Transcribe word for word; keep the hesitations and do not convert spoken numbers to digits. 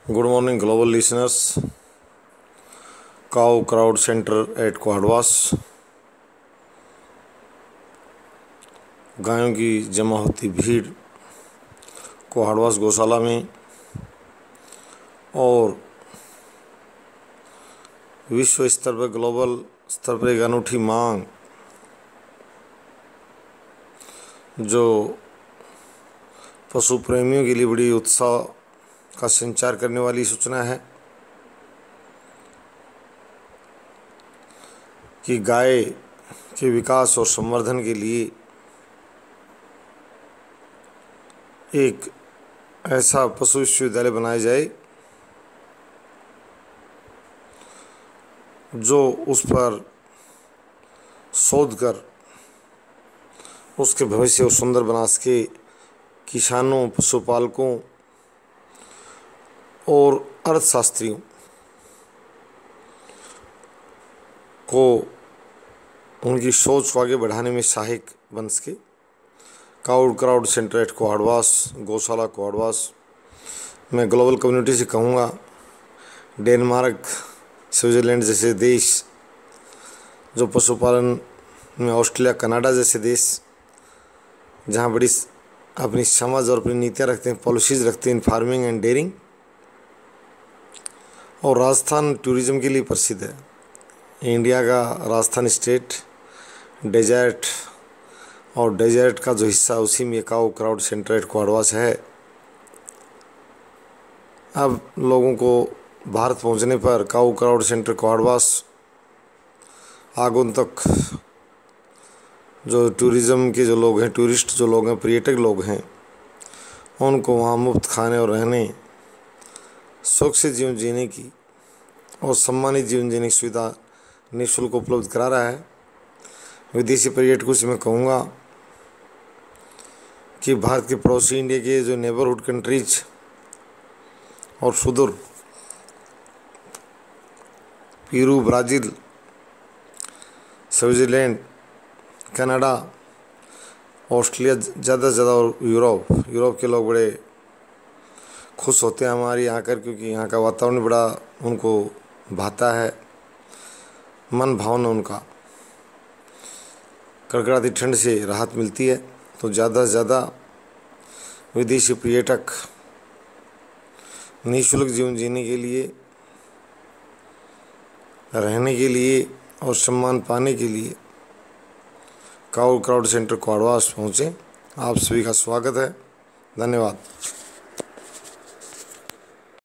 Good morning, global listeners. Cow Crowd Center at कोहड़वास। गायों की जमा होती भीड़ कोहड़वास गौशाला में और विश्व स्तर पर, ग्लोबल स्तर पर एक अनूठी मांग जो पशु प्रेमियों के लिए बड़ी उत्साह का संचार करने वाली सूचना है कि गाय के विकास और संवर्धन के लिए एक ऐसा पशु विश्वविद्यालय बनाया जाए जो उस पर शोध कर उसके भविष्य को सुंदर बना सके। किसानों, पशुपालकों और अर्थशास्त्रियों को उनकी सोच को आगे बढ़ाने में सहायक बन सके। Cow crowd centre at Kohadwas, गौशाला कोहड़वास। मैं ग्लोबल कम्युनिटी से कहूँगा, डेनमार्क, स्विट्ज़रलैंड जैसे देश, जो पशुपालन में ऑस्ट्रेलिया, कनाडा जैसे देश जहाँ बड़ी अपनी समझ और अपनी नीतियाँ रखते हैं, पॉलिसीज़ रखते हैं इन फार्मिंग एंड डेयरिंग, और राजस्थान टूरिज़्म के लिए प्रसिद्ध है। इंडिया का राजस्थान स्टेट डेजर्ट और डेजर्ट का जो हिस्सा उसी में cow crowd centre at Kohadwas है। अब लोगों को भारत पहुंचने पर काउ क्राउड सेंटर कोहड़वास आगंतुक जो टूरिज़्म के जो लोग हैं, टूरिस्ट जो लोग हैं, पर्यटक लोग हैं, उनको वहाँ मुफ्त खाने और रहने, सुख से जीवन जीने की और सम्मानित जीवन जीने की सुविधा निःशुल्क उपलब्ध करा रहा है। विदेशी पर्यटकों से मैं कहूँगा कि भारत के पड़ोसी इंडिया के जो नेबरहुड कंट्रीज और सुदूर Peru, Brazil, Switzerland, Canada, Australia ज़्यादा से ज़्यादा और यूरोप यूरोप के लोग बड़े खुश होते हैं हमारे यहाँ आकर, क्योंकि यहाँ का वातावरण बड़ा उनको भाता है, मन भावना उनका, कड़कड़ाती ठंड से राहत मिलती है। तो ज़्यादा से ज़्यादा विदेशी पर्यटक निःशुल्क जीवन जीने के लिए, रहने के लिए और सम्मान पाने के लिए काउ क्राउड सेंटर कोहड़वास पहुँचे। आप सभी का स्वागत है। धन्यवाद।